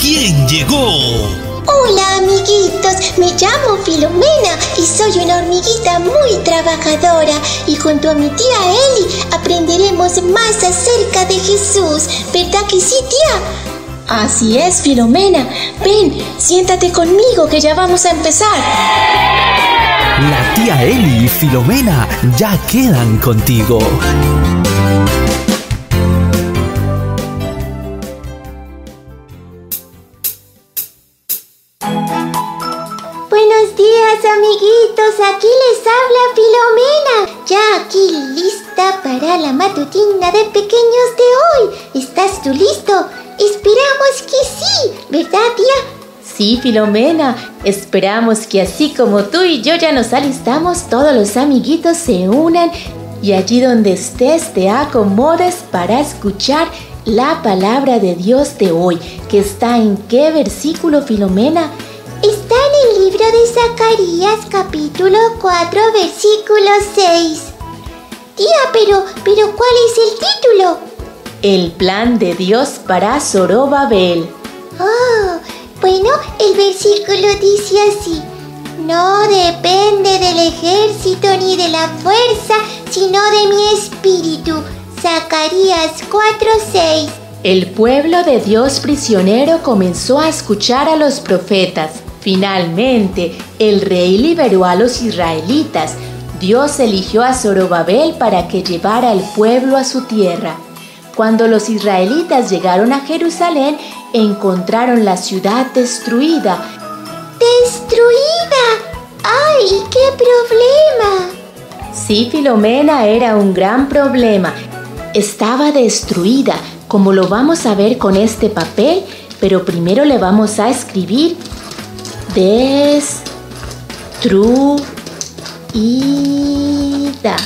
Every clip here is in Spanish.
quién llegó. Hola amiguitos, me llamo Filomena y soy una hormiguita muy trabajadora y junto a mi tía Eli aprenderemos más acerca de Jesús, ¿verdad que sí, tía? Así es, Filomena. Ven, siéntate conmigo que ya vamos a empezar. La tía Eli y Filomena ya quedan contigo. Buenos días amiguitos, aquí les habla Filomena, ya aquí lista para la matutina de pequeños de hoy. ¿Estás tú listo? Esperamos que sí, ¿verdad, tía? Sí, Filomena, esperamos que así como tú y yo ya nos alistamos, todos los amiguitos se unan y allí donde estés te acomodes para escuchar la palabra de Dios de hoy, que está en ¿qué versículo, Filomena? Está en el libro de Zacarías, capítulo 4, versículo 6. Tía, pero ¿cuál es el título? El plan de Dios para Zorobabel. Oh, bueno, el versículo dice así: no depende del ejército ni de la fuerza, sino de mi espíritu. Zacarías 4:6. El pueblo de Dios prisionero comenzó a escuchar a los profetas. Finalmente, el rey liberó a los israelitas. Dios eligió a Zorobabel para que llevara al pueblo a su tierra. Cuando los israelitas llegaron a Jerusalén, encontraron la ciudad destruida. ¡Destruida! ¡Ay, qué problema! Sí, Filomena, era un gran problema. Estaba destruida, como lo vamos a ver con este papel, pero primero le vamos a escribir destruida.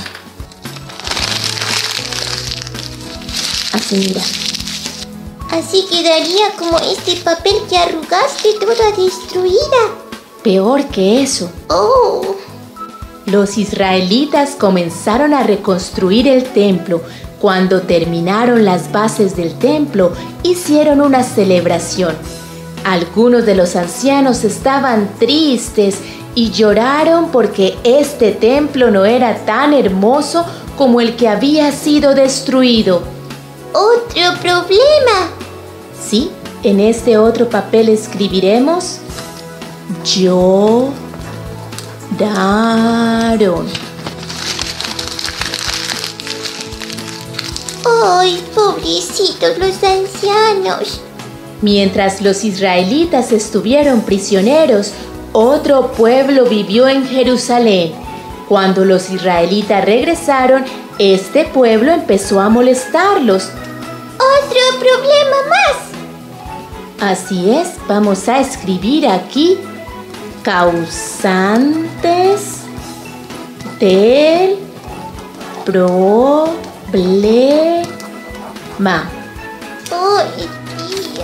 Así, mira. Así quedaría como este papel que arrugaste, toda destruida. Peor que eso. Oh. Los israelitas comenzaron a reconstruir el templo. Cuando terminaron las bases del templo, hicieron una celebración. Algunos de los ancianos estaban tristes y lloraron porque este templo no era tan hermoso como el que había sido destruido. ¡Otro problema! Sí, en este otro papel escribiremos lloraron. ¡Ay, pobrecitos los ancianos! Mientras los israelitas estuvieron prisioneros, otro pueblo vivió en Jerusalén. Cuando los israelitas regresaron, este pueblo empezó a molestarlos. ¡Otro problema más! Así es, vamos a escribir aquí causantes del problema. ¡Ay, tía!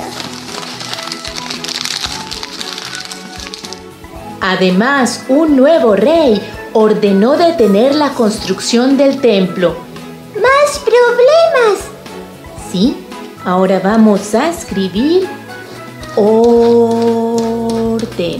Además, un nuevo rey ordenó detener la construcción del templo. ¡Más problemas! Sí, ahora vamos a escribir orden.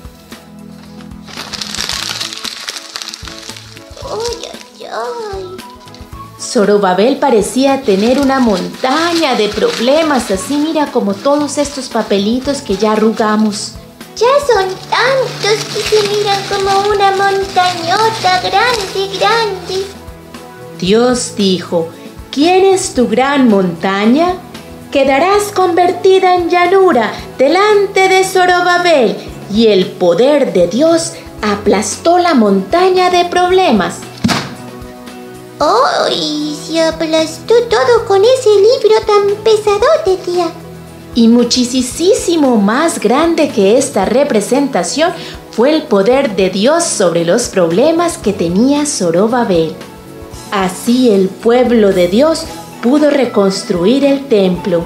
¡Ay, ay, ay! Zorobabel parecía tener una montaña de problemas, así mira como todos estos papelitos que ya arrugamos. Ya son tantos que se miran como una montañota grande. Dios dijo: ¿quieres tu gran montaña? Quedarás convertida en llanura delante de Zorobabel. Y el poder de Dios aplastó la montaña de problemas. ¡Ay! Se aplastó todo con ese libro tan pesadote, tía. Y muchísimo más grande que esta representación fue el poder de Dios sobre los problemas que tenía Zorobabel. Así el pueblo de Dios pudo reconstruir el templo.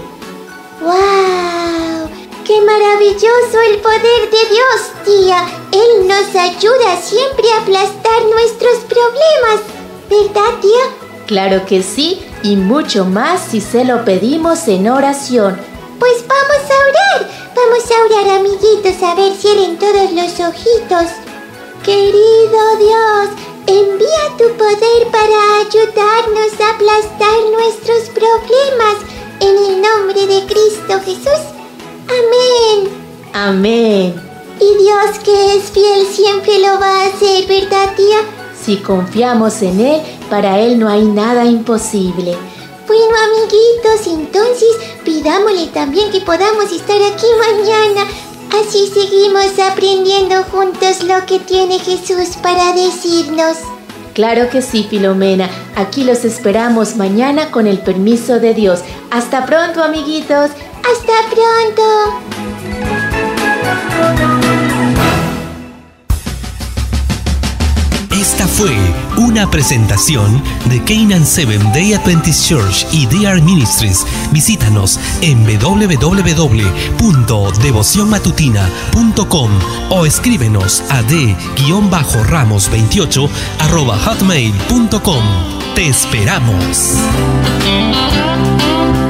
¡Wow! ¡Qué maravilloso el poder de Dios, tía! Él nos ayuda siempre a aplastar nuestros problemas, ¿verdad, tía? Claro que sí, y mucho más si se lo pedimos en oración. Pues vamos a orar. Vamos a orar, amiguitos. A ver, cierren todos los ojitos. Querido Dios, envía tu poder para ayudarnos a aplastar nuestros problemas. En el nombre de Cristo Jesús. Amén. Amén. Y Dios, que es fiel, siempre lo va a hacer, ¿verdad, tía? Si confiamos en Él, para Él no hay nada imposible. Bueno, amiguitos, entonces pidámosle también que podamos estar aquí mañana. Así seguimos aprendiendo juntos lo que tiene Jesús para decirnos. Claro que sí, Filomena. Aquí los esperamos mañana con el permiso de Dios. Hasta pronto, amiguitos. Hasta pronto. Esta fue una presentación de Canaan Seventh Day Adventist Church y DR Ministries. Visítanos en www.devocionmatutina.com o escríbenos a d-ramos28@hotmail.com. ¡Te esperamos!